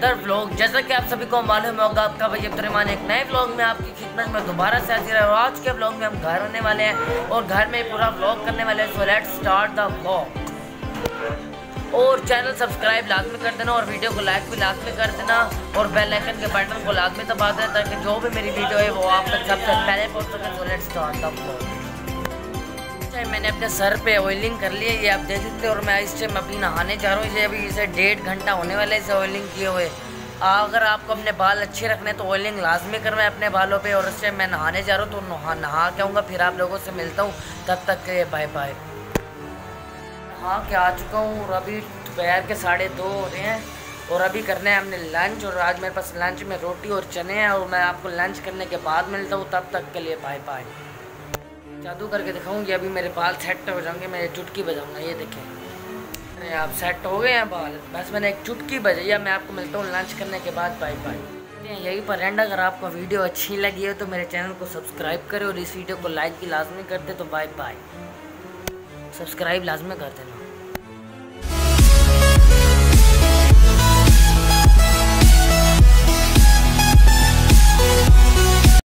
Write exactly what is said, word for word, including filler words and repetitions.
Other vlog. जैसा कि आप सभी को मालूम होगा, आपका भाई अब्दुर्रहमान एक नए व्लॉग में आपकी खिदमत में दोबारा से हाजिर है। और आज के व्लॉग में हम घर होने वाले हैं और घर में पूरा व्लॉग करने वाले हैं। So let's start the vlog. और चैनल सब्सक्राइब लाजमी कर देना और वीडियो को लाइक भी लाजमी कर देना और बेल आइकन के बटन को लाजमी दबा देना ताकि जो भी मेरी वीडियो है वो आप तक सबसे पहले पहुंच सके। So let's start the vlog. मैंने अपने सर पे ऑयलिंग कर ली है, ये आप देख सकते हो। और मैं इस टाइम अभी नहाने जा रहा हूँ। इसे अभी इसे डेढ़ घंटा होने वाला है इसे ऑयलिंग किए हुए। अगर आपको अपने बाल अच्छे रखने तो ऑयलिंग लाजमी करवाएं अपने बालों पे। और इस टाइम मैं नहाने जा रहा हूँ तो नहा नहा के आऊँगा, फिर आप लोगों से मिलता हूँ। तब तक के बाय बाय। नहा के आ चुका हूँ और अभी दोपहर के साढ़े दो हो रहे हैं और अभी करना है हमने लंच। और आज मेरे पास लंच में रोटी और चने हैं और मैं आपको लंच करने के बाद मिलता हूँ। तब तक के लिए बाय बाय। जादू करके दिखाऊंगी, अभी मेरे बाल सेट हो जाएंगे। मैं चुटकी बजाऊंगा, ये देखें। अरे आप सेट हो गए हैं बाल, बस मैंने एक चुटकी बजाई है। मैं आपको मिलता हूँ लंच करने के बाद। Bye bye. यही पर एंड। अगर आपको वीडियो अच्छी लगी है तो मेरे चैनल को सब्सक्राइब करें और इस वीडियो को लाइक भी लाजमी कर दे। तो बाय बाय। सब्सक्राइब लाजमी कर देना।